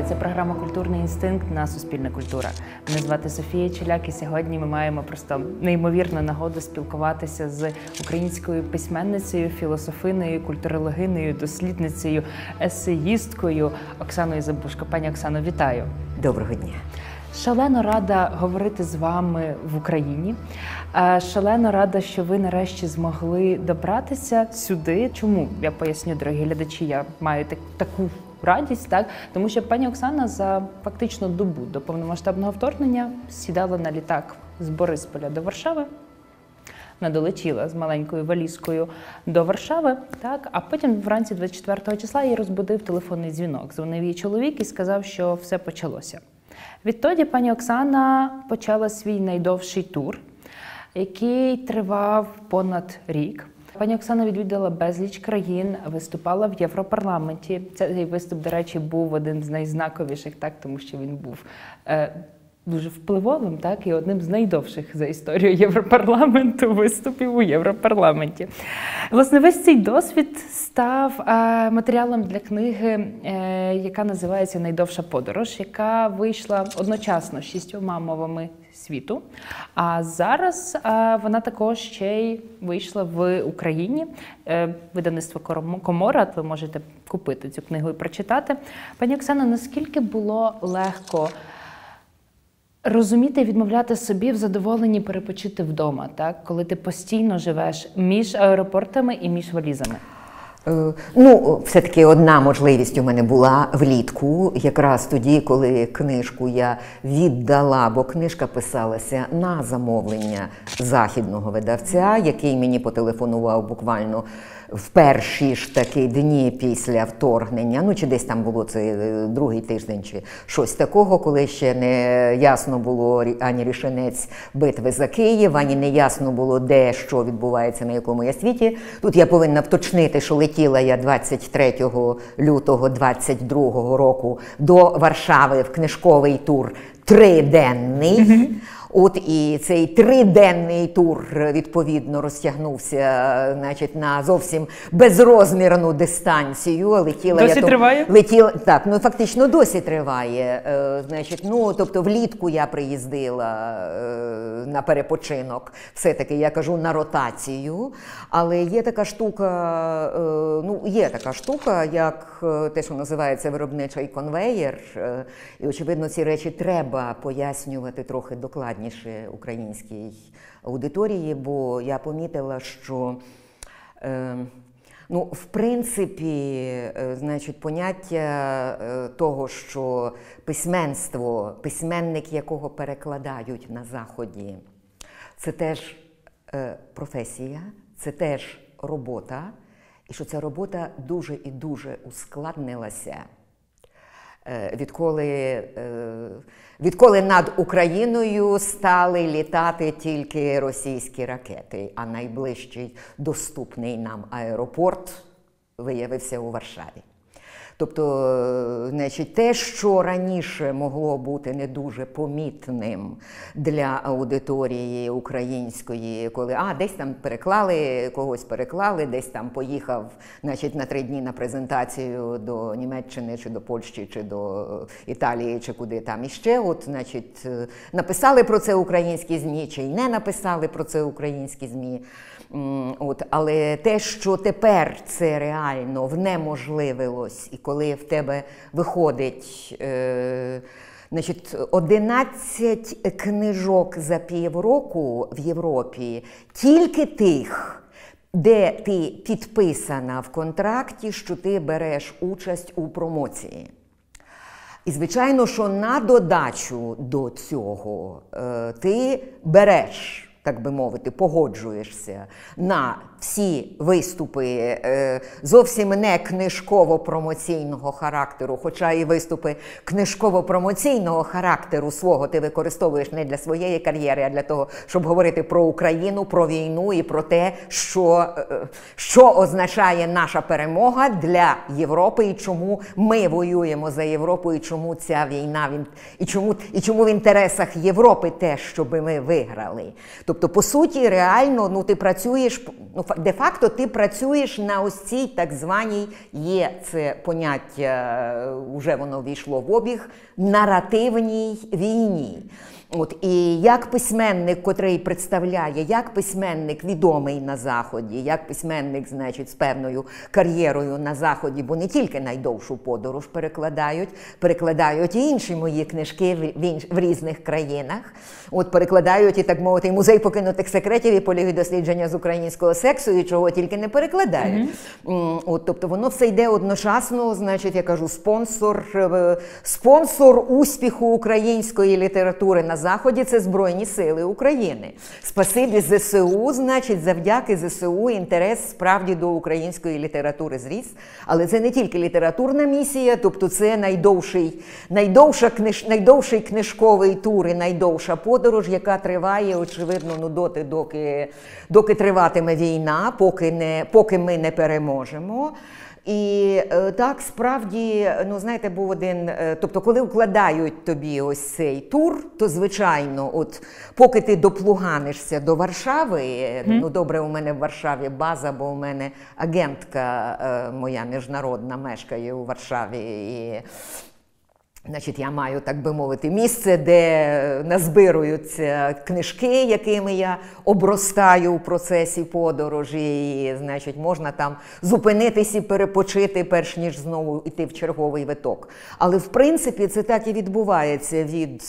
Вітаю! Це програма «Культурний інстинкт» на Суспільна культура. Мене звати Софія Челяк, і сьогодні ми маємо просто неймовірну нагоду спілкуватися з українською письменницею, філософиною, культурологинею, дослідницею, есеїсткою Оксаною Забушко. Пані Оксано, вітаю! Доброго дня! Шалено рада говорити з вами в Україні. Шалено рада, що ви нарешті змогли добратися сюди. Чому? Я поясню, дорогі глядачі, я маю таку радість, так? Тому що пані Оксана за фактично добу до повномасштабного вторгнення сідала на літак з Борисполя до Варшави. Вона долетіла з маленькою валізкою до Варшави, так? А потім вранці 24 числа її розбудив телефонний дзвінок. Дзвонив її чоловік і сказав, що все почалося. Відтоді пані Оксана почала свій найдовший тур, який тривав понад рік. Пані Оксана відвідала безліч країн, виступала в Європарламенті. Цей виступ, до речі, був один з найзнаковіших, так, тому що він був дуже впливовим, так, і одним з найдовших за історію Європарламенту виступів у Європарламенті. Власне, весь цей досвід став матеріалом для книги, яка називається «Найдовша подорож», яка вийшла одночасно 6 мовами світу. А зараз вона також ще й вийшла в Україні. Видавництво «Комора», ви можете купити цю книгу і прочитати. Пані Оксано, наскільки було легко розуміти і відмовляти собі в задоволенні перепочити вдома, так? Коли ти постійно живеш між аеропортами і між валізами? Все-таки одна можливість у мене була влітку, якраз тоді, коли книжку я віддала, бо книжка писалася на замовлення західного видавця, який мені потелефонував буквально в перші ж таки дні після вторгнення, чи десь там було це другий тиждень, чи щось такого, коли ще не ясно було ані рішенець битви за Київ, ані не ясно було, де, що відбувається, на якому я світі. Тут я повинна вточнити, що летіла я 23 лютого 22 року до Варшави в книжковий тур триденний. І цей триденний тур, відповідно, розтягнувся, на зовсім безрозмірну дистанцію. Досі триває? Так, фактично досі триває. Тобто влітку я приїздила на перепочинок, все-таки, я кажу, на ротацію. Але є така штука, як те, що називається виробничий конвеєр. І, очевидно, ці речі треба пояснювати трохи докладніше українській аудиторії, бо я помітила, що в принципі, поняття того, що письменство, письменник, якого перекладають на Заході, це теж професія, це теж робота, і що ця робота дуже і дуже ускладнилася, відколи над Україною стали літати тільки російські ракети, а найближчий доступний нам аеропорт виявився у Варшаві. Тобто, те, що раніше могло бути не дуже помітним для аудиторії української, коли десь там когось переклали, десь там поїхав на 3 дні на презентацію до Німеччини, чи до Польщі, чи до Італії, чи куди там іще. Написали про це українські ЗМІ, чи й не написали про це українські ЗМІ. Але те, що тепер це реально внеможливилось, і коли в тебе виходить 11 книжок за півроку в Європі, тільки тих, де ти підписана в контракті, що ти береш участь у промоції. І, звичайно, що на додачу до цього ти береш, так би мовити, погоджуєшся на всі виступи зовсім не книжково-промоційного характеру, хоча і виступи книжково-промоційного характеру свого ти використовуєш не для своєї кар'єри, а для того, щоб говорити про Україну, про війну і про те, що означає наша перемога для Європи і чому ми воюємо за Європу, і чому ця війна, і чому в інтересах Європи те, щоб ми виграли. Тобто, по суті, реально, ти працюєш Ну, де-факто ти працюєш на ось цій так званій, є це поняття, вже воно війшло в обіг, наративній війні. От, і як письменник, котрий представляє, як письменник відомий на Заході, як письменник, значить, з певною кар'єрою на Заході, бо не тільки «Найдовшу подорож» перекладають і інші мої книжки в різних країнах. От, перекладають, і так мовити, і «Музей покинутих секретів», і «Поліві дослідження з українського сексу», і чого тільки не перекладають. От, тобто воно все йде одночасно, значить, я кажу, спонсор успіху української літератури на Заході – це Збройні Сили України. Спасибі ЗСУ, значить, завдяки ЗСУ інтерес справді до української літератури зріс. Але це не тільки літературна місія, тобто це найдовший книжковий тур і найдовша подорож, яка триває, очевидно, ну, доки триватиме війна, поки ми не переможемо. І так, справді, ну, знаєте, був один, тобто, коли вкладають тобі ось цей тур, то, звичайно, от, поки ти доплуганишся до Варшави, ну, добре, у мене в Варшаві база, бо у мене агентка моя міжнародна мешкає у Варшаві, і значить, я маю, так би мовити, місце, де назбируються книжки, якими я обростаю у процесі подорожі, і, значить, можна там зупинитись і перепочити, перш ніж знову йти в черговий виток. Але, в принципі, це так і відбувається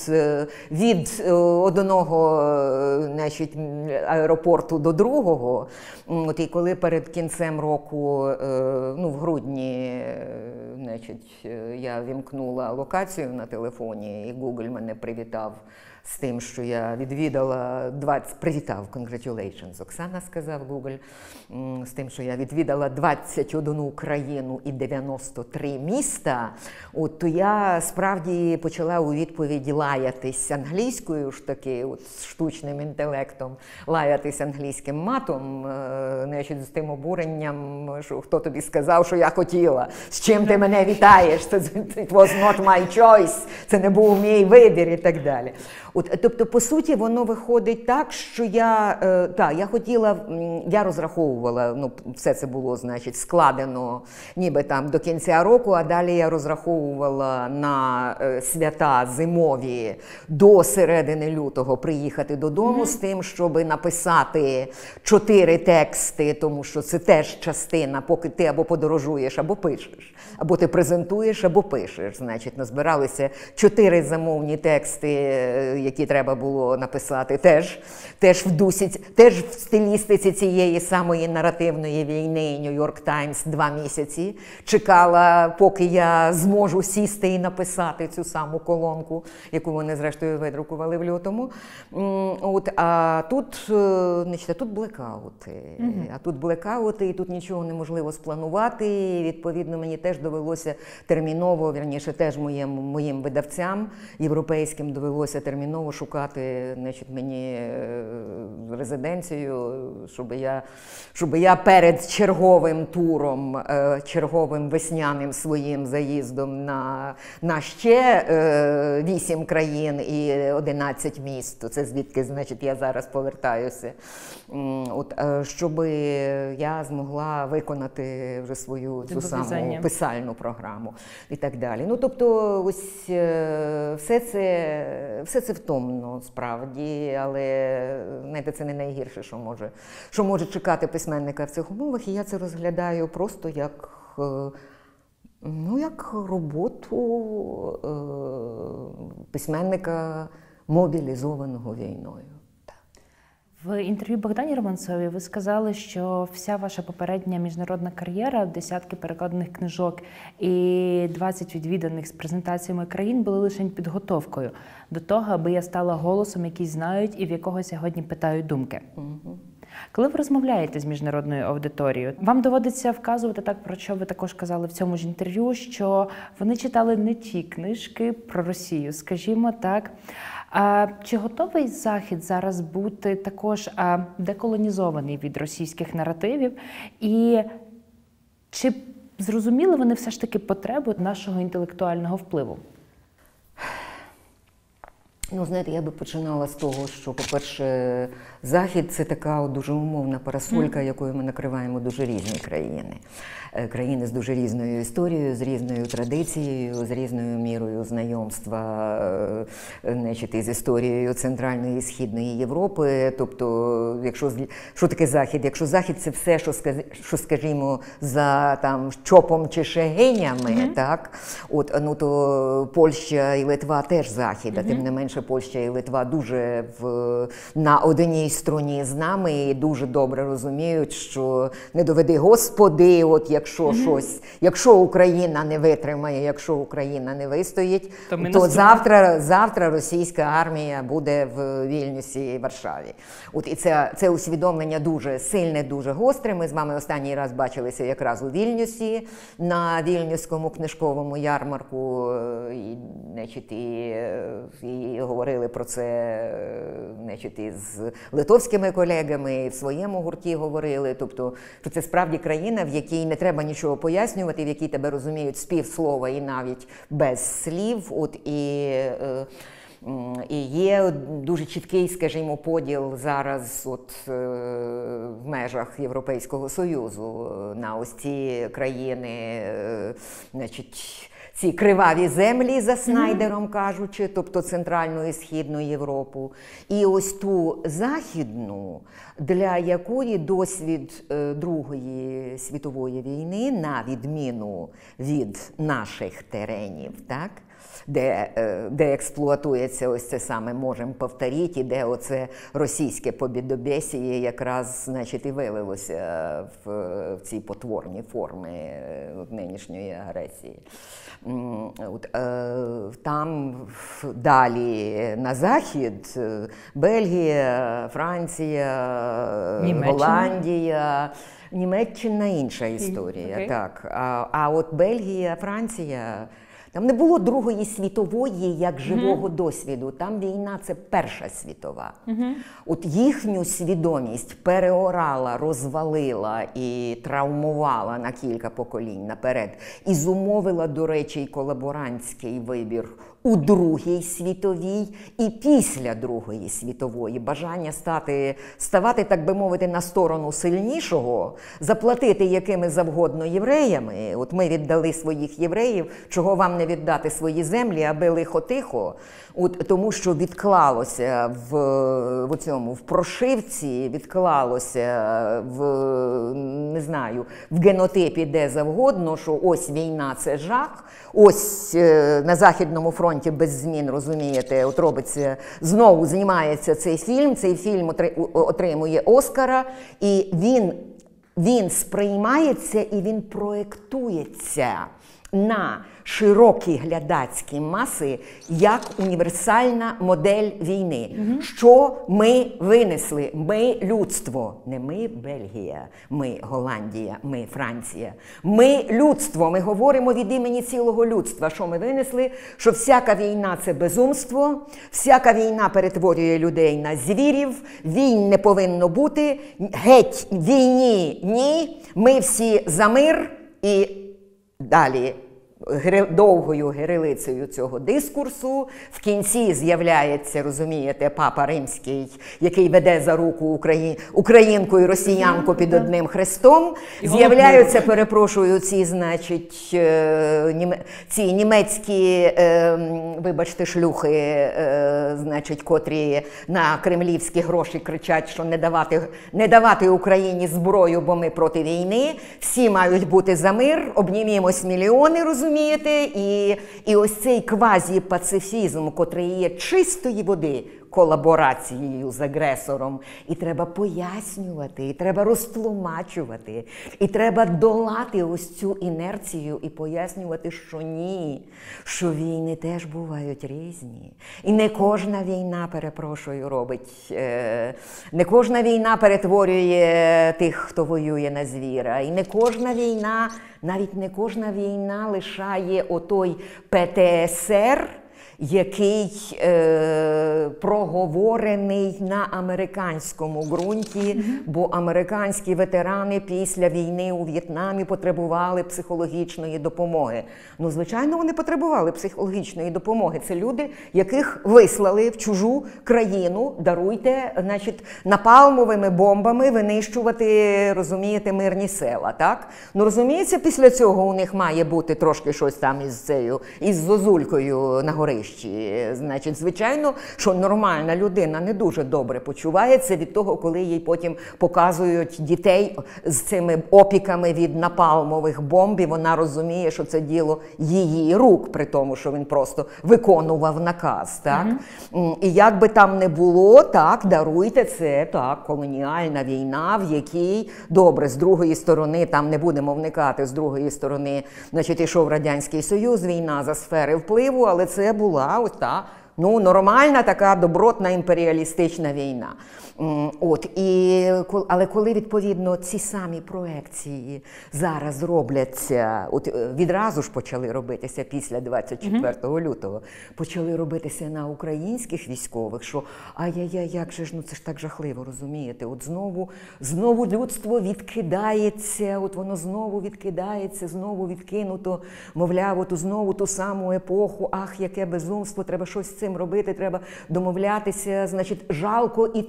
від одного, значить, аеропорту до другого. От, і коли перед кінцем року, ну, в грудні, значить, я вімкнула локацію на телефоні, і Google мене привітав з тим, що я відвідала привітав, congratulations, Оксана, сказав Google, з тим, що я відвідала 21 країну і 93 міста, от, то я справді почала у відповіді лаятись англійською ж таки, от, з штучним інтелектом, лаятись англійським матом, значить, з тим обуренням, що хто тобі сказав, що я хотіла, з чим ти мене вітаєш, it was not my choice, це не був мій вибір і так далі. От, тобто, по суті, воно виходить так, що я хотіла, я розраховувала, ну, все це було, значить, складено ніби там до кінця року, а далі я розраховувала на свята зимові до середини лютого приїхати додому з тим, щоб написати 4 тексти, тому що це теж частина, поки ти або подорожуєш, або пишеш, або ти презентуєш, або пишеш. Значить, назбиралися 4 замовні тексти, які треба було написати, теж в стилістиці цієї самої наративної війни. Нью-Йорк Таймс 2 місяці чекала, поки я зможу сісти і написати цю саму колонку, яку вони, зрештою, видрукували в лютому. От, а тут, значить, тут блекаути, і тут нічого неможливо спланувати, і, відповідно, мені теж довелося терміново, вірніше, теж моїм видавцям європейським довелося терміново шукати, значить, мені резиденцію, щоб я перед черговим туром, черговим весняним своїм заїздом на ще 8 країн і 11 міст, це звідки, значить, я зараз повертаюся, от, щоб я змогла виконати вже свою цю саму писальну програму і так далі. Ну, тобто, ось все це втомно, справді, але, знаєте, це не найгірше, що може чекати письменника в цих умовах, і я це розглядаю просто як роботу письменника, мобілізованого війною. В інтерв'ю Богдані Романцовій ви сказали, що вся ваша попередня міжнародна кар'єра, десятки перекладених книжок і 20 відвіданих з презентаціями країн були лише підготовкою до того, аби я стала голосом, який знають і в якого сьогодні питають думки. Коли ви розмовляєте з міжнародною аудиторією, вам доводиться вказувати так, про що ви також казали в цьому ж інтерв'ю, що вони читали не ті книжки про Росію, скажімо так. Чи готовий Захід зараз бути також деколонізований від російських наративів? І чи зрозуміли вони все ж таки потребу нашого інтелектуального впливу? Ну, знаєте, я би починала з того, що, по-перше, Захід – це така дуже умовна парасолька, якою ми накриваємо дуже різні країни. Країни з дуже різною історією, з різною традицією, з різною мірою знайомства, значить, із історією Центральної і Східної Європи. Тобто, що таке Захід? Якщо Захід – це все, що скажімо, за там чопом чи шегинями, так? Ну, то Польща і Литва теж Захід, а тим не менше Польща і Литва дуже на одній стороні з нами і дуже добре розуміють, що не доведи Господи, от якщо Україна не витримає, якщо Україна не вистоїть, то завтра російська армія буде в Вільнюсі і Варшаві. От і це усвідомлення дуже сильне, дуже гостре. Ми з вами останній раз бачилися якраз у Вільнюсі на Вільнюському книжковому ярмарку, і говорили про це, значить, із литовськими колегами, і в своєму гурті говорили. Тобто, що це справді країна, в якій не треба нічого пояснювати, в якій тебе розуміють з півслова і навіть без слів. От і є дуже чіткий, скажімо, поділ зараз в межах Європейського Союзу на ось ці країни, значить, ці криваві землі, за Снайдером кажучи, тобто Центральну і Східну Європу, і ось ту Західну, для якої досвід Другої світової війни, на відміну від наших теренів, так, де експлуатується ось це саме «можем повторити», і де оце російське побєдобєсіє якраз, значить, і вилилося в ці потворні форми нинішньої агресії. Там далі на захід Бельгія, Франція, Голландія, Німеччина – інша історія. Так. А от Бельгія, Франція – там не було Другої світової як живого досвіду. Там війна – це Перша світова. От їхню свідомість переорала, розвалила і травмувала на кілька поколінь наперед. І зумовила, до речі, й колаборантський вибір у Другій світовій і після Другої світової. Бажання ставати, так би мовити, на сторону сильнішого, заплатити якими завгодно євреями. От ми віддали своїх євреїв, чого вам не віддати свої землі, аби лихо-тихо. Тому що відклалося в прошивці, відклалося не знаю, в генотипі де завгодно, що ось війна – це жах, ось на Західному фронті без змін, розумієте, от робиться, знову знімається цей фільм отримує Оскара, і він сприймається і він проєктується на широкі глядацькі маси як універсальна модель війни. Що ми винесли? Ми людство. Не ми Бельгія, ми Голландія, ми Франція. Ми людство. Ми говоримо від імені цілого людства. Що ми винесли? Що всяка війна – це безумство, всяка війна перетворює людей на звірів, війн не повинно бути, геть війні – ні, ми всі за мир і далі. Довгою гирилицею цього дискурсу в кінці з'являється, розумієте, папа римський, який веде за руку українку і росіянку під одним хрестом. З'являються, перепрошую, ці, значить, ці німецькі, вибачте, шлюхи, значить, котрі на кремлівські гроші кричать, що не давати Україні зброю, бо ми проти війни. Всі мають бути за мир, обнімімось мільйони, розумієте? І ось цей квазі-пацифізм, котрий є чистої води колаборацією з агресором, і треба пояснювати, і треба розтлумачувати, і треба долати ось цю інерцію і пояснювати, що ні, що війни теж бувають різні. І не кожна війна, перепрошую, не кожна війна перетворює тих, хто воює, на звіра. І не кожна війна, навіть не кожна війна лишає отой ПТСР, який проговорений на американському ґрунті, бо американські ветерани після війни у В'єтнамі потребували психологічної допомоги. Ну, звичайно, вони потребували психологічної допомоги. Це люди, яких вислали в чужу країну, даруйте, значить, напалмовими бомбами винищувати, розумієте, мирні села, так? Ну, розуміється, після цього у них має бути трошки щось там із зозулькою на горищі. Значить, звичайно, що нормальна людина не дуже добре почувається від того, коли їй потім показують дітей з цими опіками від напалмових бомб, і вона розуміє, що це діло її рук, при тому, що він просто виконував наказ, так? І як би там не було, так, даруйте, це, так, колоніальна війна, в якій, добре, з другої сторони, там не будемо вникати, з другої сторони, значить, ішов Радянський Союз, війна за сфери впливу, але це була ось та, ну, нормальна така добротна імперіалістична війна. Але коли, відповідно, ці самі проекції зараз робляться, відразу ж почали робитися після 24 лютого, почали робитися на українських військових, що ай-яй-яй, як же ж, ну це ж так жахливо, розумієте, от знову людство відкидається, от воно знову відкидається, знову відкинуто, мовляв, от знову ту саму епоху, ах, яке безумство, треба щось з цим робити, треба домовлятися, значить, жалко і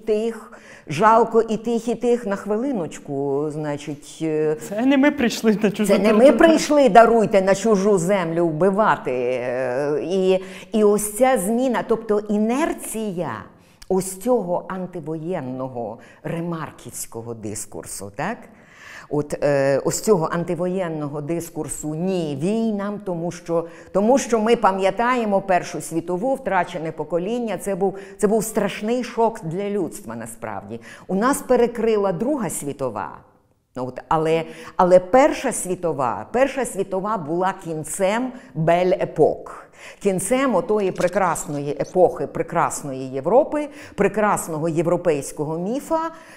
тих, на хвилиночку, значить... Це не ми прийшли на чужу землю. Це не ми прийшли, даруйте, на чужу землю вбивати. І ось ця зміна, тобто інерція ось цього антивоєнного ремарківського дискурсу, так? Ось цього антивоєнного дискурсу «ні війнам», тому що ми пам'ятаємо Першу світову, втрачене покоління, це був страшний шок для людства насправді. У нас перекрила Друга світова, але Перша світова була кінцем Бель-епок. Кінцем отої прекрасної епохи, прекрасної Європи, прекрасного європейського міфа,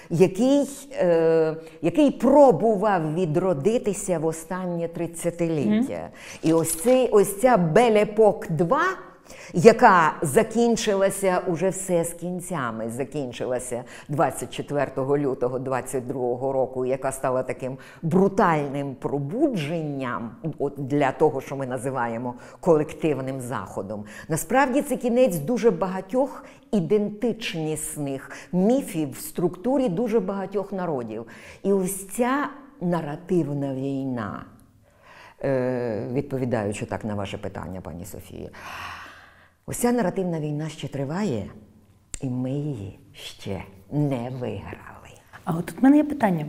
який пробував відродитися в останнє 30-ліття. І ось ця Бель-епок 2, яка закінчилася уже все з кінцями, закінчилася 24 лютого 22 року, яка стала таким брутальним пробудженням для того, що ми називаємо колективним заходом. Насправді це кінець дуже багатьох ідентичнісних міфів в структурі дуже багатьох народів. І ось ця наративна війна, відповідаючи так на ваше питання, пані Софія, ось ця наративна війна ще триває, і ми її ще не виграли. А от тут в мене є питання.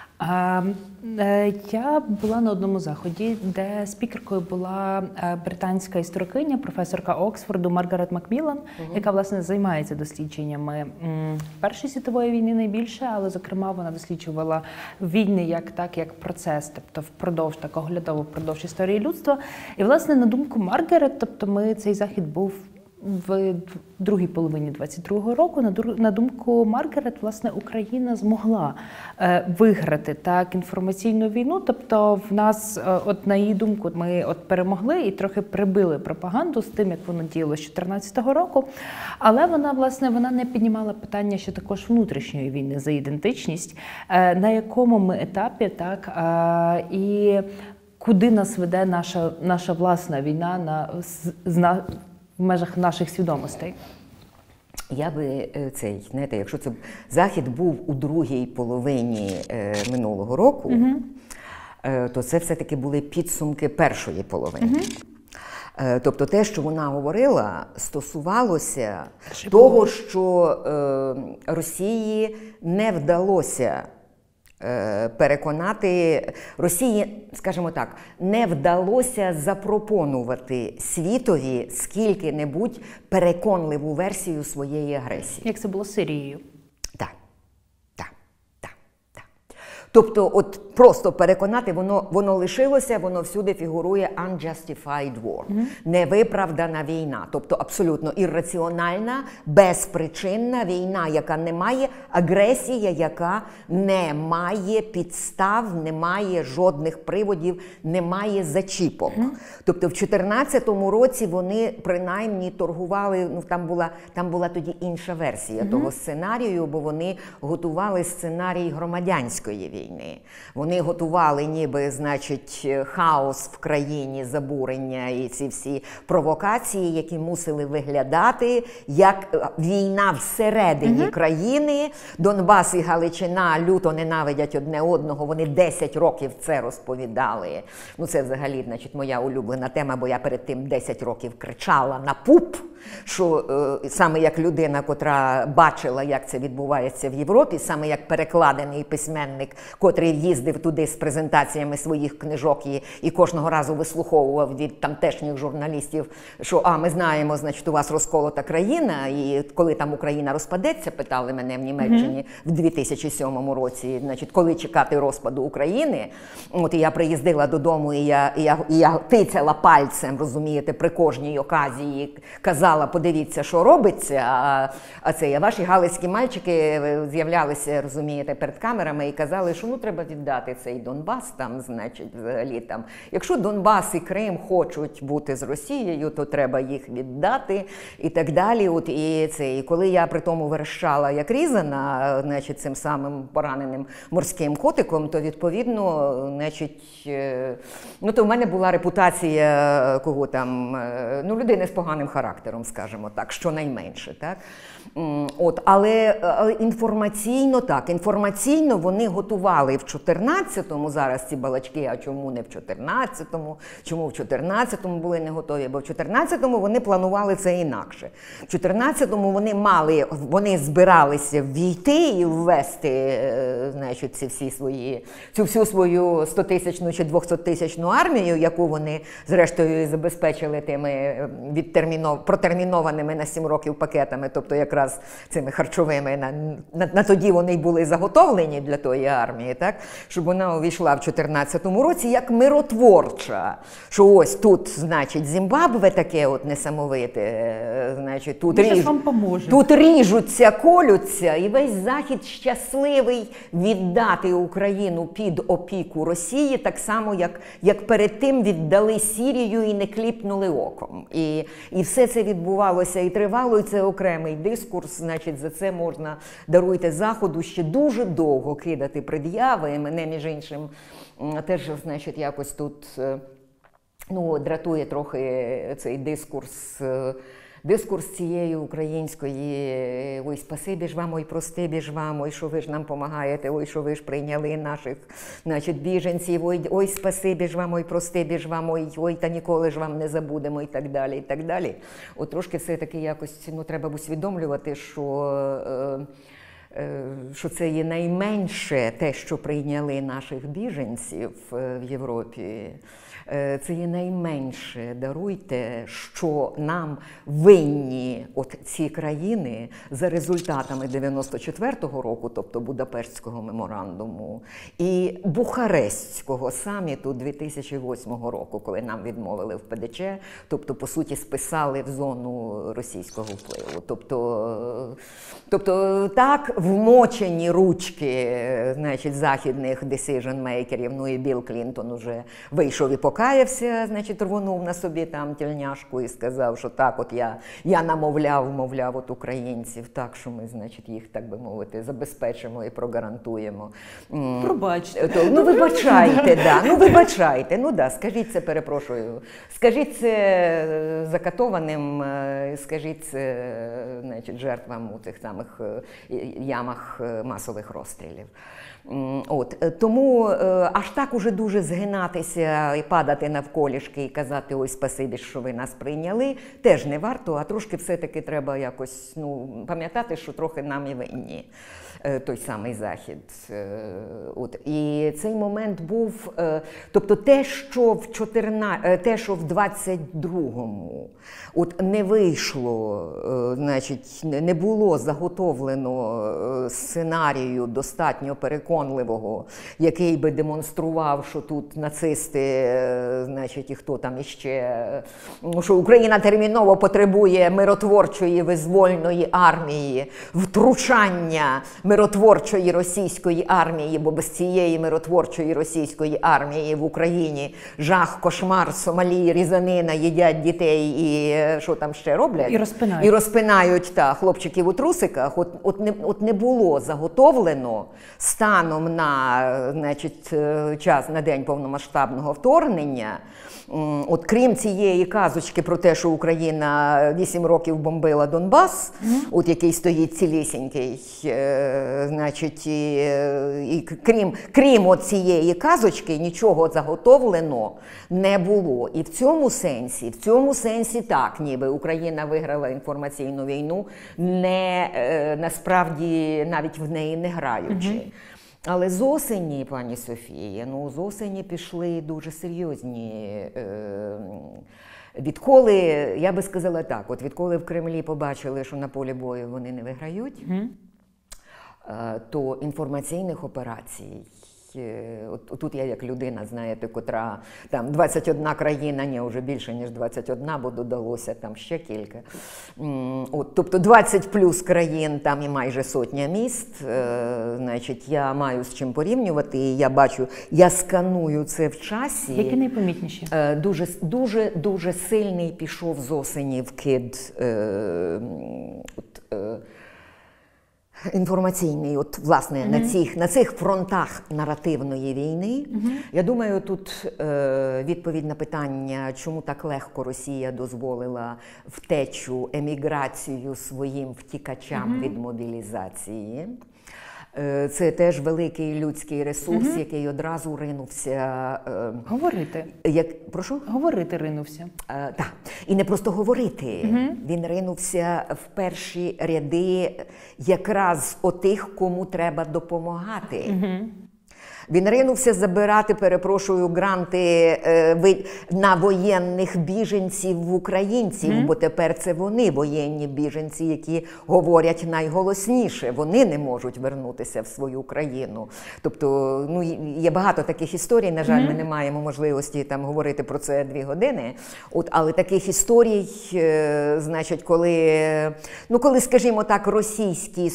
Я була на одному заході, де спікеркою була британська історикиня, професорка Оксфорду Маргарет Макміллан, яка, власне, займається дослідженнями Першої світової війни найбільше, але, зокрема, вона досліджувала війни як процес, тобто оглядово впродовж історії людства. І, власне, на думку Маргарет, тобто цей захід був в другій половині 22-го року, на думку Маргарет, власне, Україна змогла виграти так інформаційну війну. Тобто в нас, на її думку, ми перемогли і трохи прибили пропаганду з тим, як воно діяло з 14-го року. Але вона не піднімала питання, що також внутрішньої війни за ідентичність, на якому ми етапі, так, і куди нас веде наша власна війна в межах наших свідомостей. Я би знаєте, якщо це захід був у другій половині минулого року, то це все-таки були підсумки першої половини. Тобто те, що вона говорила, стосувалося того, що Росії не вдалося переконати, Росії, скажімо так, не вдалося запропонувати світові скільки-небудь переконливу версію своєї агресії. Як це було з Сирією? Так. Тобто, от просто переконати, воно лишилося, воно всюди фігурує unjustified war, невиправдана війна. Тобто абсолютно ірраціональна, безпричинна війна, яка не має агресія, яка не має підстав, не має жодних приводів, не має зачіпок. Тобто в 2014 році вони принаймні торгували, ну там була тоді інша версія того сценарію, бо вони готували сценарій громадянської війни. Вони готували ніби, значить, хаос в країні, забурення і ці всі провокації, які мусили виглядати як війна всередині країни. Донбас і Галичина люто ненавидять одне одного, вони 10 років це розповідали. Ну це взагалі, значить, моя улюблена тема, бо я перед тим 10 років кричала на пуп, що саме як людина, котра бачила, як це відбувається в Європі, саме як перекладений письменник, котрий їздив туди з презентаціями своїх книжок і кожного разу вислуховував від тамтешніх журналістів, що ми знаємо, значить, у вас розколота країна, і коли там Україна розпадеться, питали мене в Німеччині в 2007 році, значить, коли чекати розпаду України. От і я приїздила додому, і я тицяла пальцем, розумієте, при кожній оказії, казала, подивіться, що робиться, а ваші галицькі мальчики з'являлися, розумієте, перед камерами і казали, що треба віддати цей Донбас там, значить, взагалі там. Якщо Донбас і Крим хочуть бути з Росією, то треба їх віддати і так далі. От і коли я при тому верещала як різана, значить, цим самим пораненим морським котиком, то відповідно, значить, то в мене була репутація кого там, людини з поганим характером, скажімо так, щонайменше, так? Але інформаційно так, інформаційно вони готували в 14-му, зараз ці балачки, а чому не в 14-му, чому в 14-му були не готові, бо в 14-му вони планували це інакше. В 14-му вони збиралися ввійти і ввести, значить, цю всю свою 100-тисячну чи 200-тисячну армію, яку вони, зрештою, забезпечили тими протермінованими на 7 років пакетами, тобто якраз цими харчовими, на тоді вони й були заготовлені для тої армії, так? Щоб вона увійшла в 14-му році як миротворча, що ось тут, значить, Зімбабве таке от несамовите, значить, тут ріжуться, колються, і весь Захід щасливий віддати Україну під опіку Росії, так само, як перед тим віддали Сірію і не кліпнули оком. І все це відбувалося і тривало, і це окремий дискурс, значить, за це можна, даруйте Заходу, ще дуже довго кидати пред'яви. Мене, між іншим, теж, значить, якось тут, дратує трохи цей дискурс цієї української, ой, спасибі ж вам, ой, простибі ж вам, ой, що ви ж нам помагаєте, ой, що ви ж прийняли наших, значить, біженців, ой, спасибі ж вам, ой, простибі ж вам, ой, та ніколи ж вам не забудемо, і так далі, і так далі. От трошки все-таки якось, треба б усвідомлювати, що це є найменше те, що прийняли наших біженців в Європі. Це є найменше, даруйте, що нам винні от ці країни за результатами 94-го року, тобто Будапештського меморандуму, і Бухарестського саміту 2008 року, коли нам відмовили в ПДЧ, тобто, по суті, списали в зону російського впливу. Тобто так, вмочені ручки, значить, західних decision-мейкерів, і Білл Клінтон уже вийшов і покаявся, значить, рвонув на собі там тільняшку і сказав, що так, от я намовляв от українців, так, що ми, значить, їх, так би мовити, забезпечимо і прогарантуємо. Пробачте. Вибачайте, скажіть це, перепрошую, скажіть це закатованим, скажіть це, значить, жертвам у цих самих ямах масових розстрілів. Тому аж так уже дуже згинатися і падати навколішки і казати, ой, спасибі, що ви нас прийняли, теж не варто, а трошки все-таки треба якось пам'ятати, що трохи нам і винні той самий Захід. І цей момент був, тобто те, що в 22-му не вийшло, значить, не було заготовлено сценарію достатньо переконливого, який би демонстрував, що тут нацисти, значить, і хто там іще, що Україна терміново потребує миротворчої визвольної армії, втручання миротворчої російської армії, бо без цієї миротворчої російської армії в Україні жах, кошмар, Сомалі, різанина, їдять дітей і що там ще роблять? І розпинають хлопчиків у трусиках. От не було заготовлено станом на, значить, час на день повномасштабного вторгнення. От крім цієї казочки про те, що Україна 8 років бомбила Донбас, от який стоїть цілісінький, значить, і крім от цієї казочки, нічого заготовлено не було. І в цьому сенсі так, ніби Україна виграла інформаційну війну, насправді навіть в неї не граючи. Але з осені, пані Софія, з осені пішли дуже серйозні. Відколи, я би сказала так, от відколи в Кремлі побачили, що на полі бою вони не виграють, то інформаційних операцій, от тут я як людина, знаєте, котра там 21 країна, ні, вже більше, ніж 21, бо додалося там ще кілька. Тобто 20 плюс країн, там і майже сотня міст, значить, я маю з чим порівнювати, і я бачу, я сканую це в часі. Які найпомітніші? Дуже сильний пішов з осені вкид інформаційний, от, власне, на цих фронтах наративної війни. Я думаю, тут відповідь на питання, чому так легко Росія дозволила втечу, еміграцію своїм втікачам від мобілізації. Це теж великий людський ресурс, який одразу ринувся... Говорити. Прошу? Говорити ринувся. Так. І не просто говорити. Він ринувся в перші ряди якраз отих, кому треба допомагати. Він ринувся забирати, перепрошую, гранти на воєнних біженців в українців, бо тепер це вони, воєнні біженці, які говорять найголосніше. Вони не можуть вернутися в свою країну. Тобто, є багато таких історій, на жаль, ми не маємо можливості там говорити про це 2 години. Але таких історій, значить, коли, скажімо так, російські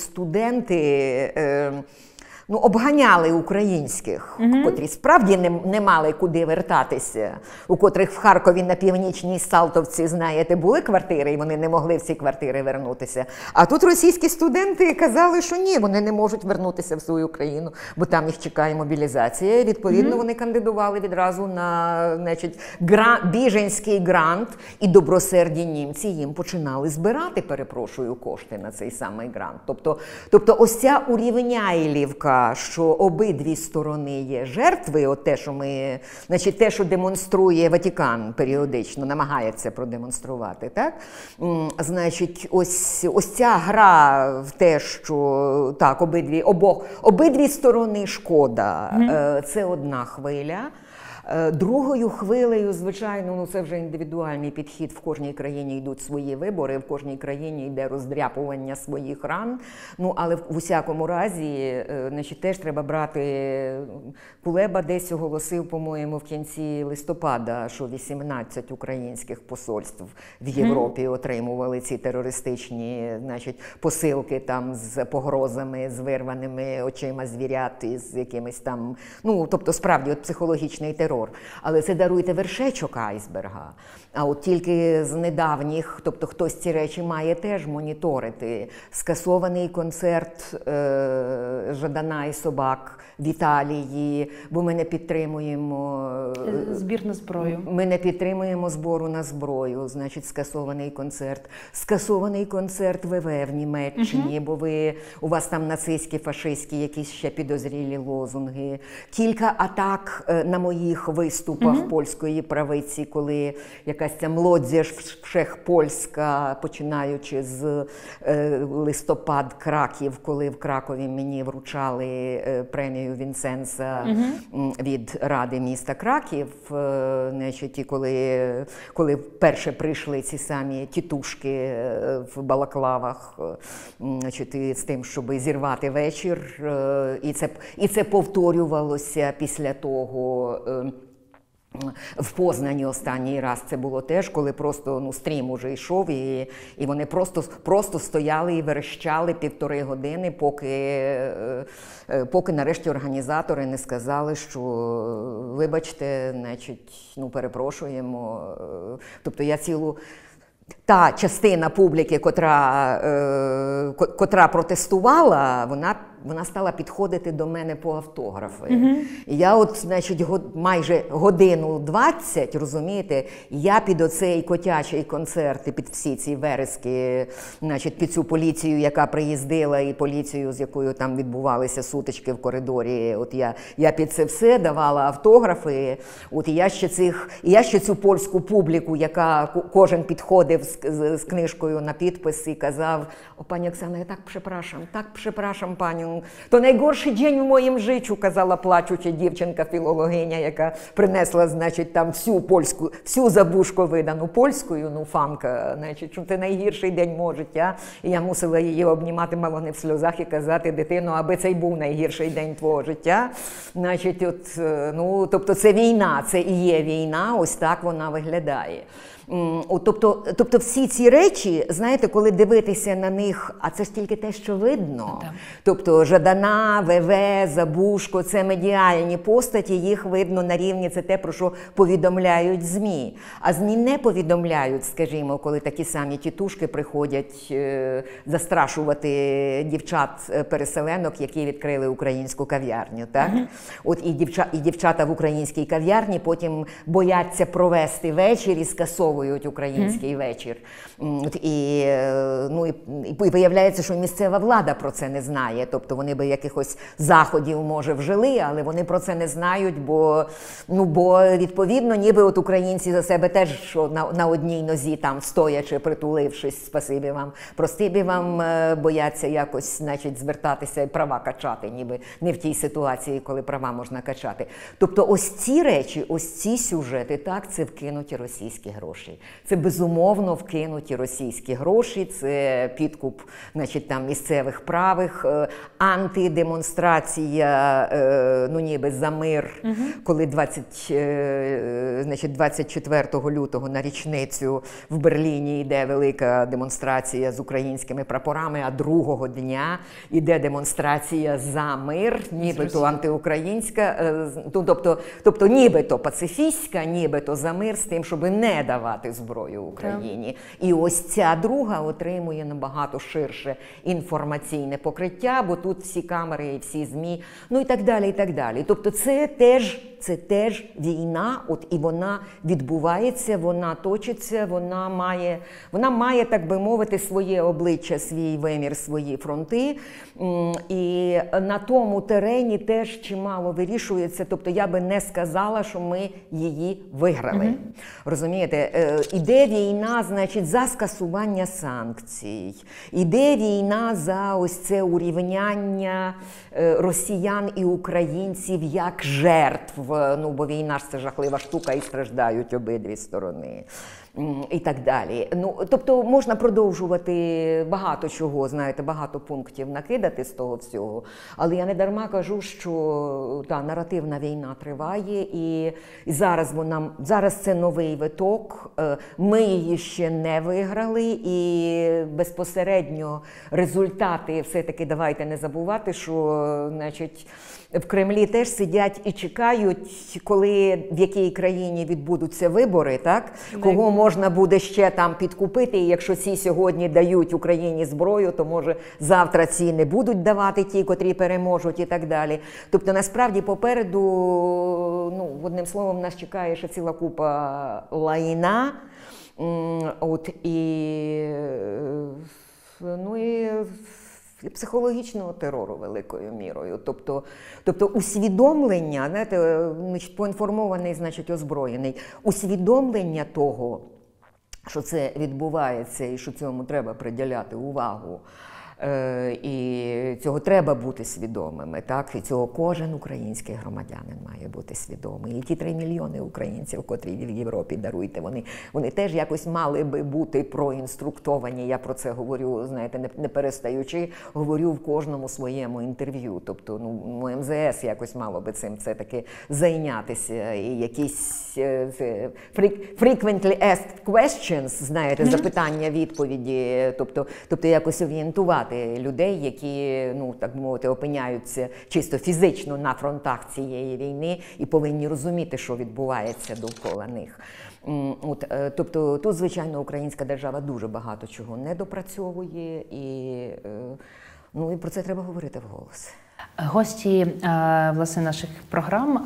студенти обганяли українських, котрі справді не мали куди вертатися, у котрих в Харкові на Північній Салтовці, знаєте, були квартири, і вони не могли в ці квартири вернутися. А тут російські студенти казали, що ні, вони не можуть вернутися в свою країну, бо там їх чекає мобілізація. І, відповідно, вони кандидували відразу на, значить, біженський грант, і добросерді німці їм починали збирати, перепрошую, кошти на цей самий грант. Тобто ось ця урівняйлівка, що обидві сторони є жертви, от те, що те, що демонструє Ватикан періодично, намагається продемонструвати, так? Значить, ось ця гра в те, що так, обидві сторони шкода, це одна хвиля. Другою хвилею, звичайно, це вже індивідуальний підхід, в кожній країні йдуть свої вибори, в кожній країні йде роздряпування своїх ран, але в усякому разі, значить, теж треба брати, Кулеба десь оголосив, по-моєму, в кінці листопада, що 18 українських посольств в Європі отримували ці терористичні, значить, посилки там з погрозами, з вирваними очима звірят і з якимись там, тобто справді от психологічний терор. Але це, даруйте, вершечок айсберга. А от тільки з недавніх, тобто хтось ці речі має теж моніторити. Скасований концерт Жадана і собак в Італії, бо ми не підтримуємо... Збір на зброю. Ми не підтримуємо збору на зброю, значить, скасований концерт. Скасований концерт ВВ в Німеччині, бо у вас там нацистські, фашистські, якісь ще підозрілі лозунги. Кілька атак на моїх тих виступах польської правиці, коли якась ця молодіж всехпольська, починаючи з листопад Краків, коли в Кракові мені вручали премію Вінсенса від Ради міста Краків, значить, і коли вперше прийшли ці самі тітушки в балаклавах, значить, і з тим, щоб зірвати вечір, і це повторювалося після того. В Познані останній раз це було теж, коли просто стрім уже йшов, і вони просто стояли і верещали 1,5 години, поки нарешті організатори не сказали, що вибачте, значить, перепрошуємо. Тобто я та частина публіки, котра протестувала, вона стала підходити до мене по автографи. І я от, значить, майже годину 20, розумієте, я під оцей котячий концерт і під всі ці верески, значить, під цю поліцію, яка приїздила, і поліцію, з якою там відбувалися сутички в коридорі, от я під це все давала автографи, от і я ще цю польську публіку, яка кожен підходив з книжкою на підпис і казав: «О, пані Оксана, я так прzepraszam пані, то найгорший день у моєму житті», казала плачуча дівчинка-філологиня, яка принесла, значить, там всю забушку видану польською, фамка, значить, що це найгірший день мого життя. І я мусила її обнімати мало не в сльозах і казати: «Дитино, аби цей був найгірший день твого життя». Значить, тобто це війна, це і є війна, ось так вона виглядає. Тобто всі ці речі, знаєте, коли дивитися на них, а це ж тільки те, що видно. Тобто Жадана, ВВ, Забушко – це медіальні постаті, їх видно на рівні, це те, про що повідомляють ЗМІ. А ЗМІ не повідомляють, скажімо, коли такі самі тітушки приходять застрашувати дівчат-переселенок, які відкрили українську кав'ярню. Так? От і дівчата в українській кав'ярні потім бояться провести вечір і скасовують український вечір. І виявляється, що місцева влада про це не знає. Тобто вони би якихось заходів, може, вжили, але вони про це не знають, бо відповідно, ніби от українці за себе теж що на одній нозі, там, стоячи, притулившись, спасибі вам, простибі вам, бояться якось, значить, звертатися і права качати, ніби не в тій ситуації, коли права можна качати. Тобто ось ці речі, ось ці сюжети, так, це вкинуті російські гроші. Це безумовно вкинуті російські гроші, це підкуп, значить, там, місцевих правих, антидемонстрація, ніби за мир, коли 24 лютого на річницю в Берліні йде велика демонстрація з українськими прапорами, а другого дня йде демонстрація за мир, нібито антиукраїнська, тобто нібито пацифістська, нібито за мир, з тим, щоб не давати зброю Україні. І ось ця друга отримує набагато ширше інформаційне покриття, бо тут всі камери і всі ЗМІ, і так далі, і так далі. Тобто це теж війна, от і вона відбувається, вона точиться, вона має, так би мовити, своє обличчя, свій вимір, свої фронти. І на тому терені теж чимало вирішується, тобто я би не сказала, що ми її виграли. Розумієте, іде війна, значить, за скасування санкцій, іде війна за ось це урівняння росіян і українців як жертв, бо війна ж це жахлива штука і страждають обидві сторони. І так далі. Тобто можна продовжувати багато чого, знаєте, багато пунктів накидати з того всього, але я не дарма кажу, що наративна війна триває, і зараз це новий виток, ми її ще не виграли, і безпосередньо результати, все-таки давайте не забувати, що, значить, в Кремлі теж сидять і чекають, коли в якій країні відбудуться вибори, так? Кого можна буде ще там підкупити, і якщо ці сьогодні дають Україні зброю, то може завтра ці не будуть давати ті, котрі переможуть і так далі. Тобто насправді попереду, одним словом, нас чекає ще ціла купа лайна, психологічного терору великою мірою. Тобто усвідомлення, знаєте, поінформований, значить озброєний, усвідомлення того, що це відбувається і що цьому треба приділяти увагу. І цього треба бути свідомими, так? І цього кожен український громадянин має бути свідомий. І ті 3 мільйони українців, котрі в Європі, даруйте, вони теж якось мали би бути проінструктовані. Я про це говорю, знаєте, не перестаючи, говорю в кожному своєму інтерв'ю. Тобто, МЗС якось мало би цим це таки зайнятися. І якісь frequently asked questions, знаєте, запитання-відповіді, тобто якось орієнтувати людей, які, так би мовити, опиняються чисто фізично на фронтах цієї війни і повинні розуміти, що відбувається довкола них. Тобто тут, звичайно, українська держава дуже багато чого не допрацьовує, і про це треба говорити вголос. Гості, власне, наших програм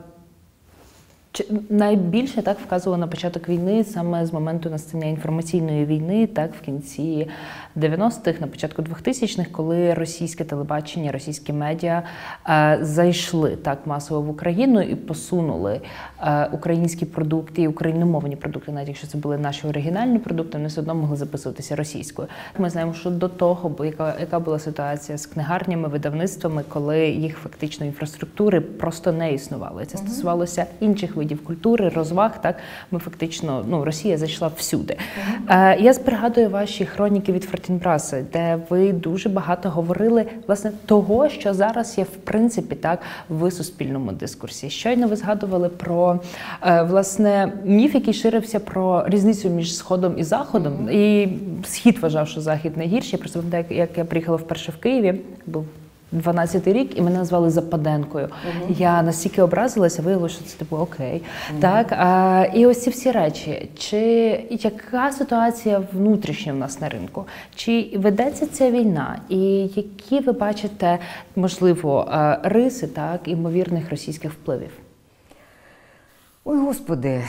найбільше так вказували на початок війни саме з моменту настання інформаційної війни, так в кінці 90-х, на початку 2000-х, коли російське телебачення, російські медіа зайшли так масово в Україну і посунули українські продукти і україномовні продукти, навіть якщо це були наші оригінальні продукти, вони все одно могли записуватися російською. Ми знаємо, що до того, бо яка була ситуація з книгарнями, видавництвами, коли їх фактично інфраструктури просто не існувало. І це стосувалося інших видів культури, розваг, так, ми фактично, Росія зайшла всюди. Я пригадую ваші хроніки від Фортінбраси, де ви дуже багато говорили, власне, того, що зараз є, в принципі, так, в суспільному дискурсі. Щойно ви згадували про, власне, міф, який ширився про різницю між Сходом і Заходом, і Схід вважав, що Захід найгірший. Я просто пам'ятаю, як я приїхала вперше в Києві, був 12-й рік, і мене назвали Западенкою. Я настільки образилася, виявилося, що це типу окей. Так, і ось ці всі речі. Яка ситуація внутрішня в нас на ринку? Чи ведеться ця війна? І які ви бачите, можливо, риси, так, імовірних російських впливів? Ой, Господи.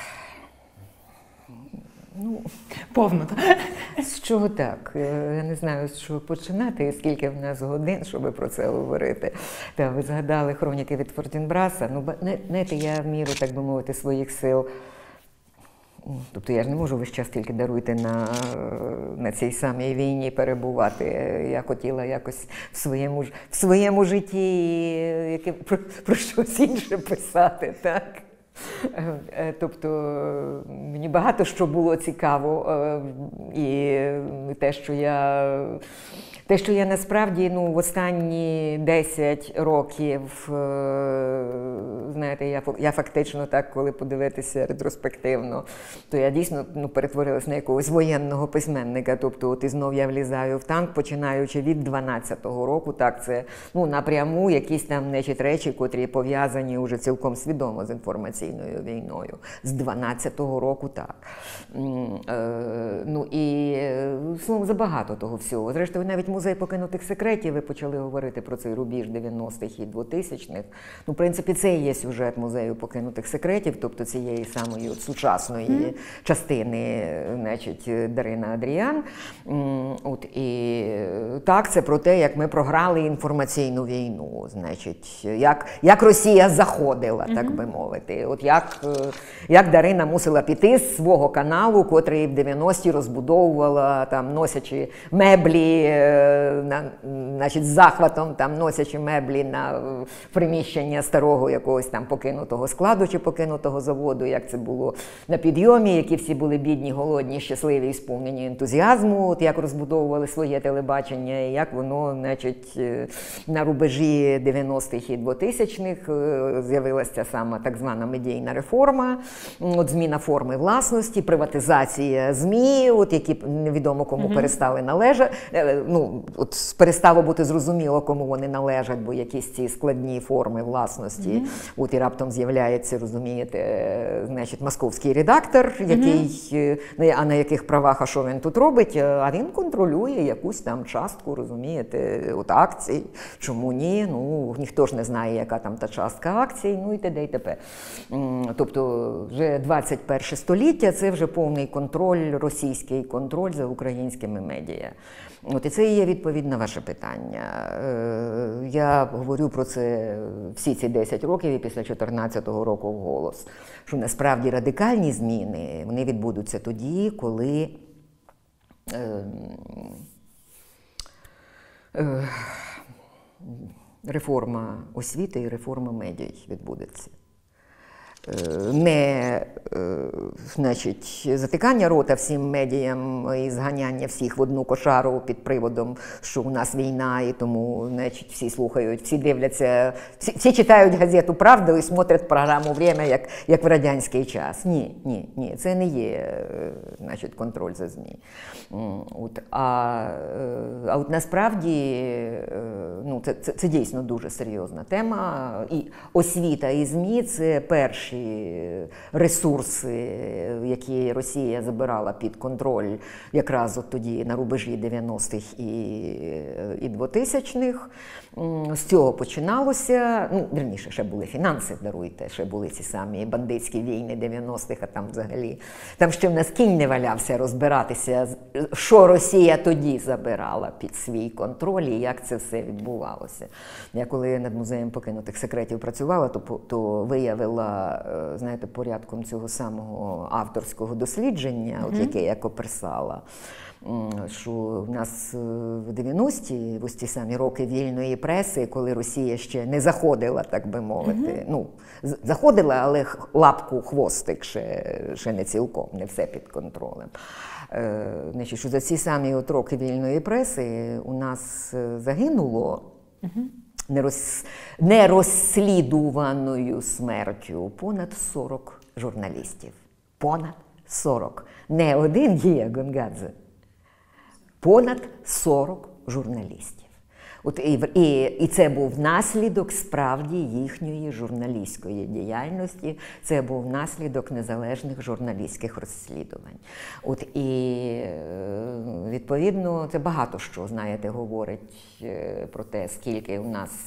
Повно. З чого так? Я не знаю, з чого починати, і скільки в нас годин, щоб про це говорити. Ви згадали хроніки від Фортінбраса. Знаєте, я в міру, так би мовити, своїх сил. Тобто я ж не можу весь час тільки даруйте на цій самій війні перебувати. Я хотіла якось в своєму житті про щось інше писати, так? Тобто мені багато що було цікаво, і те, що я насправді в останні 10 років, знаєте, я фактично так, коли подивитися ретроспективно, то я дійсно перетворилась на якогось воєнного письменника. Тобто от і знов я влізаю в танк, починаючи від 12-го року, так, це напряму якісь там речі, котрі пов'язані вже цілком свідомо з інформаційною війною. З 12-го року, так. І, словом, забагато того всього. Зрештою, навіть музей покинутих секретів, ви почали говорити про цей рубіж 90-х і 2000-х. В принципі, це і є сюжет музею покинутих секретів, тобто цієї самої сучасної частини, значить, Дарина Адріан. І так, це про те, як ми програли інформаційну війну, значить, як Росія заходила, так би мовити. От як Дарина мусила піти з свого каналу, котрий в 90-ті розбудовувала, там, носячи меблі, значить, з захватом, там, носячи меблі на приміщення старого якогось там покинутого складу чи покинутого заводу, як це було на підйомі, які всі були бідні, голодні, щасливі і сповнені ентузіазму, от як розбудовували своє телебачення, і як воно, значить, на рубежі 90-х і 2000-х з'явилася ця сама так звана медійна реформа, от зміна форми власності, приватизація ЗМІ, от які невідомо кому перестали належати, от перестало бути зрозуміло, кому вони належать, бо якісь ці складні форми власності, от і раптом з'являється, розумієте, значить, московський редактор, який, а на яких правах, а що він тут робить, а він контролює якусь там частку, розумієте, от акцій, чому ні, ніхто ж не знає, яка там та частка акцій, і т.д. і т.п. Тобто вже 21 століття – це вже повний контроль, російський контроль за українськими медіа. І це і є відповідь на ваше питання. Я говорю про це всі ці 10 років і після 2014 року вголос, що насправді радикальні зміни, вони відбудуться тоді, коли реформа освіти і реформа медіа відбудеться. Не, значить, затикання рота всім медіям і зганяння всіх в одну кошару під приводом, що у нас війна, і тому, значить, всі слухають, всі дивляться, всі читають газету «Правда» і смотрять програму «Время», як в радянський час. Ні, це не є, значить, контроль за ЗМІ. А от насправді, ну, це дійсно дуже серйозна тема. І освіта і ЗМІ – це перші ресурси, які Росія забирала під контроль якраз от тоді на рубежі 90-х і 2000-х. З цього починалося, ну, вірніше, ще були фінанси, даруйте, ще були ці самі бандитські війни 90-х, а там взагалі, там ще в нас кінь не валявся розбиратися, що Росія тоді забирала під свій контроль і як це все відбувалося. Я коли над музеєм покинутих секретів працювала, то виявила, знаєте, порядком цього самого авторського дослідження, от яке я коперсала, що в нас в 90-ті, в ось ті самі роки вільної преси, коли Росія ще не заходила, так би мовити, ну, заходила, але лапку, хвостик ще не цілком, не все під контролем. Значить, що за ці самі от роки вільної преси у нас загинуло нерозслідуваною смертю понад 40 журналістів. Понад 40. Не один Гія Гонгадзе. Понад 40 журналістів. От і це був наслідок справді їхньої журналістської діяльності, це був наслідок незалежних журналістських розслідувань. От і, відповідно, це багато що, знаєте, говорить про те, скільки у нас,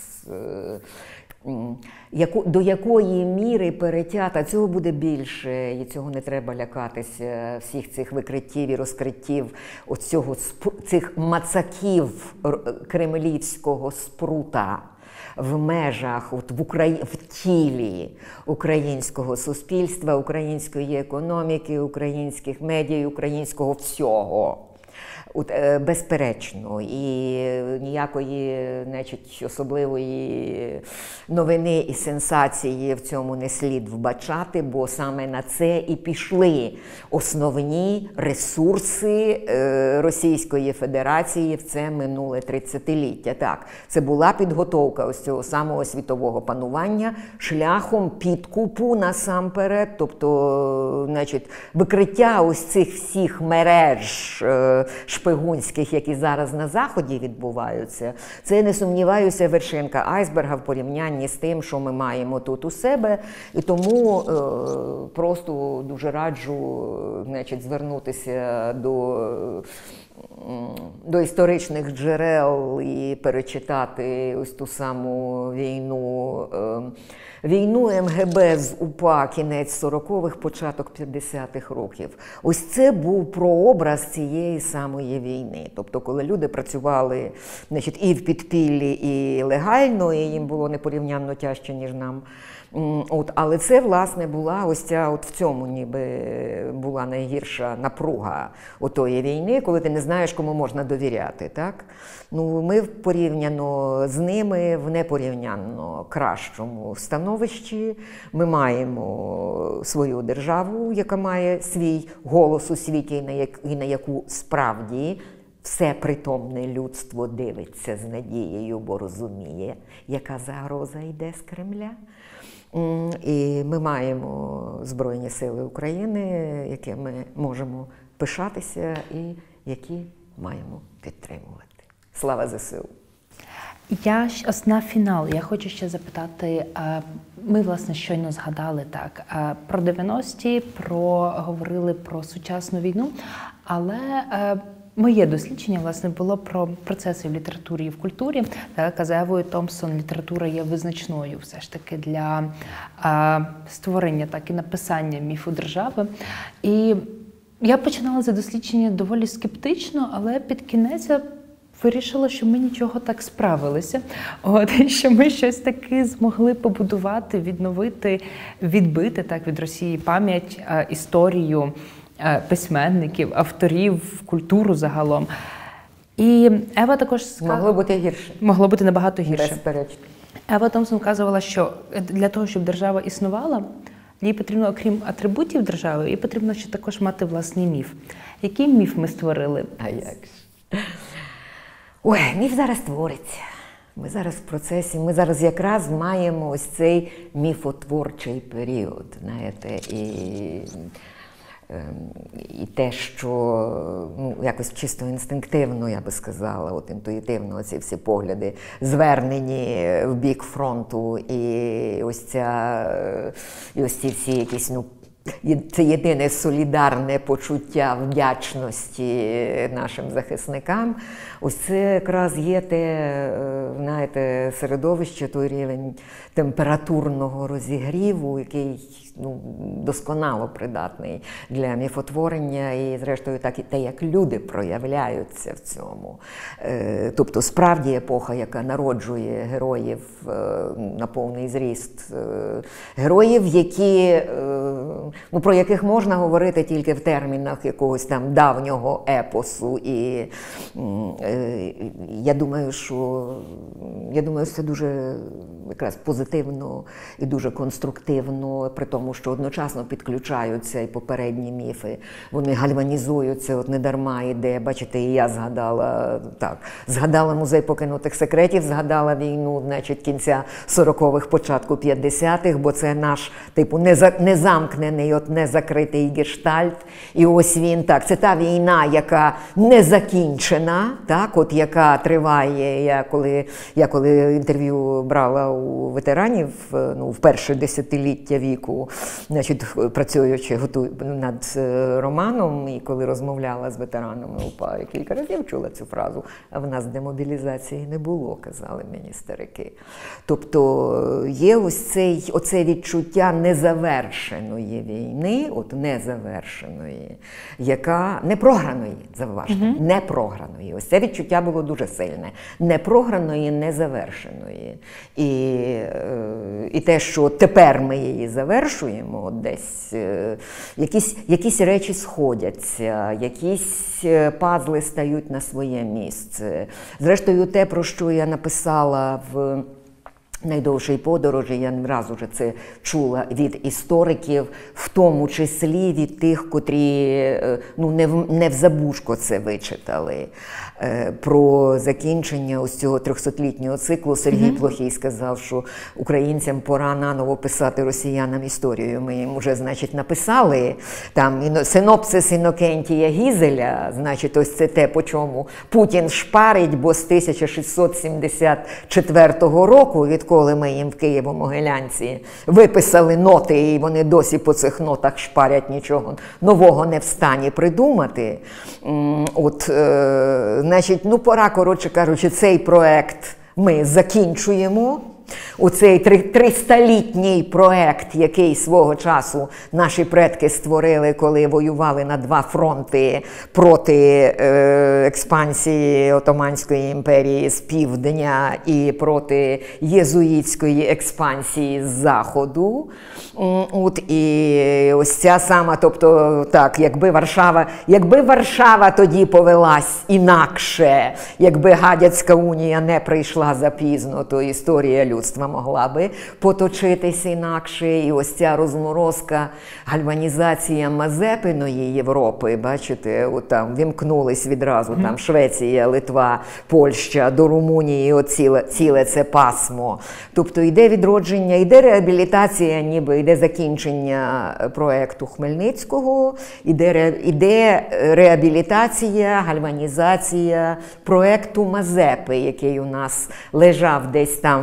до якої міри перетята, цього буде більше, і цього не треба лякатися, всіх цих викриттів і розкриттів, цих мацаків кремлівського спрута в межах, в тілі українського суспільства, української економіки, українських медіа, українського всього. Безперечно, і ніякої, значить, особливої новини і сенсації в цьому не слід вбачати, бо саме на це і пішли основні ресурси Російської Федерації в це минуле 30-ліття. Так, це була підготовка ось цього самого світового панування шляхом підкупу насамперед, тобто, значить, викриття ось цих всіх мереж шпигунських, які зараз на Заході відбуваються, це, не сумніваюся, вершинка айсберга в порівнянні з тим, що ми маємо тут у себе. І тому просто дуже раджу, значить, звернутися до історичних джерел і перечитати ось ту саму війну МГБ з УПА кінець 40-х, початок 50-х років. Ось це був прообраз цієї самої війни. Тобто, коли люди працювали, значить, і в підпіллі, і легально, і їм було непорівнянно тяжче, ніж нам. Але це, власне, була ось ця, в цьому ніби була найгірша напруга отої війни, коли ти не знаєш, кому можна довіряти, так? Ну, ми порівняно з ними в непорівнянно кращому становищі. Ми маємо свою державу, яка має свій голос у світі, і на яку справді все притомне людство дивиться з надією, бо розуміє, яка загроза йде з Кремля. І ми маємо Збройні Сили України, якими можемо пишатися і які маємо підтримувати. Слава ЗСУ! На фінал я хочу ще запитати, ми, власне, щойно згадали так, про 90-ті, говорили про сучасну війну, але Моє дослідження, власне, було про процеси в літературі і в культурі. Так, за Евою Томпсон література є визначною все ж таки для створення, так і написання міфу держави. І я починала це дослідження доволі скептично, але під кінець я вирішила, що ми нічого так справилися, і що ми щось таки змогли побудувати, відновити, відбити так від Росії пам'ять, історію письменників, авторів, культуру загалом. І Ева також сказала... Могло бути гірше. Могло бути набагато гірше. Безперечно. Ева Томпсон вказувала, що для того, щоб держава існувала, їй потрібно, окрім атрибутів держави, їй потрібно ще також мати власний міф. Який міф ми створили? А як ж? Ой, міф зараз твориться. Ми зараз в процесі, ми зараз якраз маємо ось цей міфотворчий період, знаєте, і те, що якось чисто інстинктивно, я би сказала, от інтуїтивно ці всі погляди звернені в бік фронту, і ось ці всі якісь, це єдине солідарне почуття вдячності нашим захисникам. Ось це якраз є те, знаєте, середовище, той рівень температурного розігріву, який досконало придатний для міфотворення і, зрештою, так і те, як люди проявляються в цьому. Тобто, справді епоха, яка народжує героїв на повний зріст, героїв, які, про яких можна говорити тільки в термінах якогось там давнього епосу. І я думаю, що це дуже якраз позитивно і дуже конструктивно, при тому, що одночасно підключаються і попередні міфи. Вони гальванізуються, от недарма іде, бачите, і я згадала музей покинутих секретів, згадала війну, значить, кінця 40-х, початку 50-х, бо це наш, типу, незамкнений, незакритий гештальт. І ось він, так, це та війна, яка не закінчена, так, от яка триває. Я коли інтерв'ю брала у ветеранів, в перше десятиліття віку, значить, працюючи над романом, і коли розмовляла з ветеранами УПА, кілька разів чула цю фразу, а в нас демобілізації не було, казали мені старики. Тобто є оце відчуття незавершеної війни, незавершеної, яка непрограної, зауважте, непрограної. Ось це відчуття було дуже сильне. Непрограної, незавершеної. І те, що тепер ми її завершуємо, десь якісь речі сходяться, якісь пазли стають на своє місце. Зрештою, те, про що я написала в найдовшій подорожі, я не раз уже це чула від істориків, в тому числі від тих, котрі не в забушко це вичитали. Про закінчення ось цього 300-літнього циклу Сергій Плохій сказав, що українцям пора наново писати росіянам історію. Ми їм уже, значить, написали там синопсис Інокентія Гізеля, значить, ось це те, по чому Путін шпарить, бо з 1674 року, відколи ми їм в Києво-Могилянці виписали ноти, і вони досі по цих нотах шпарять, нічого нового не встані придумати. Значить, пора, коротше кажучи, цей проект ми закінчуємо. Оцей 300-літній проект, який свого часу наші предки створили, коли воювали на два фронти проти експансії Отоманської імперії з півдня і проти єзуїтської експансії з заходу. І ось ця сама, тобто, так, якби Варшава тоді повелась інакше, якби Гадяцька унія не прийшла запізно, то історія людства могла би поточитись інакше. І ось ця розморозка, гальванізація Мазепиної Європи, бачите, там вімкнулись відразу, там Швеція, Литва, Польща, до Румунії, ціле це пасмо. Тобто йде відродження, йде реабілітація, ніби йде закінчення проекту Хмельницького, іде реабілітація, гальванізація проекту Мазепи, який у нас лежав десь там в загашнику,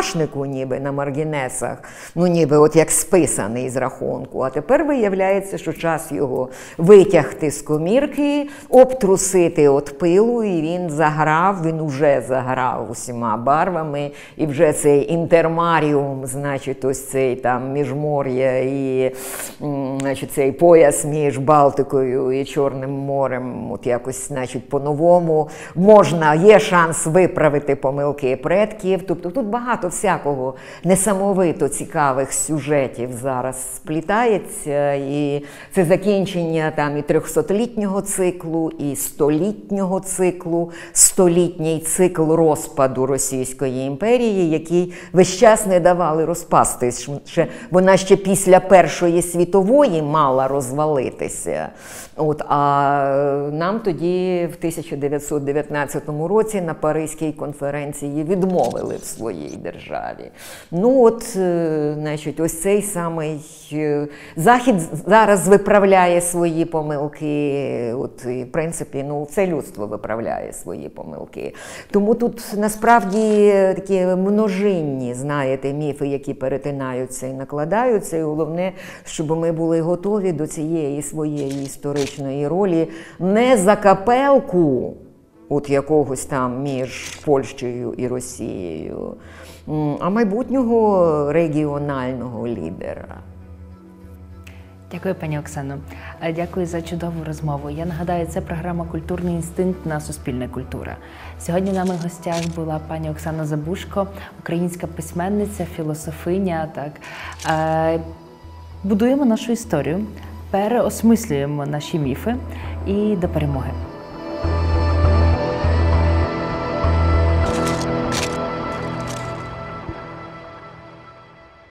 загашнику, ніби на маргінесах, ну ніби от як списаний з рахунку. А тепер виявляється, що час його витягти з комірки, обтрусити від пилу, і він заграв, він уже заграв усіма барвами, і вже цей інтермаріум, значить, ось цей там міжмор'я і, значить, цей пояс між Балтикою і Чорним морем, от якось, значить, по-новому можна, є шанс виправити помилки предків. Тобто тут багато всякого несамовито цікавих сюжетів зараз сплітається, і це закінчення там і 300-літнього циклу, і 100-літнього циклу, 100-літній цикл розпаду Російської імперії, який весь час не давали розпастись. Вона ще після Першої світової мала розвалитися. От, а нам тоді в 1919 році на Паризькій конференції відмовили в своїй державі. Ну от, значить, ось цей самий Захід зараз виправляє свої помилки, от, і, в принципі, ну, це людство виправляє свої помилки. Тому тут насправді такі множинні, знаєте, міфи, які перетинаються і накладаються, і головне, щоб ми були готові до цієї своєї історичної ролі не за капелку, от якогось там між Польщею і Росією, а майбутнього регіонального лідера. Дякую, пані Оксано. Дякую за чудову розмову. Я нагадаю, це програма «Культурний інстинкт» на Суспільне культура. Сьогодні нами в гостях була пані Оксана Забужко, українська письменниця, філософиня. Так. Будуємо нашу історію, переосмислюємо наші міфи і до перемоги.